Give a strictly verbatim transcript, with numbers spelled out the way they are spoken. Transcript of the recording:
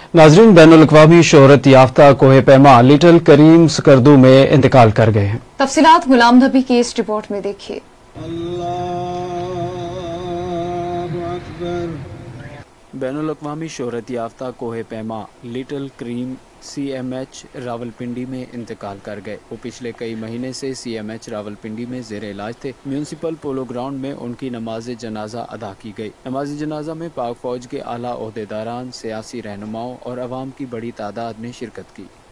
नाजरीन, बैनुल-अक़वामी शोहरत याफ्ता कोहे पैमा लिटिल करीम स्कर्दू में इंतकाल कर गए हैं। तफसीलात गुलाम नबी की इस रिपोर्ट में देखिए। बैनुल-अक़वामी शोहरत याफ्ता कोहे पैमा little Karim C M H Rawalpindi में इंतकाल कर गए। वो पिछले कई महीने से सी एम एच रावलपिंडी में जेर इलाज थे। म्यूनसिपल पोलो ग्राउंड में उनकी नमाज जनाजा अदा की गई। नमाज जनाजा में पाक फौज के आला ओहदेदारान, सियासी रहनुमाओं और अवाम की बड़ी तादाद ने शिरकत की।